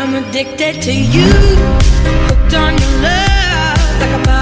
I'm addicted to you, hooked on your love like a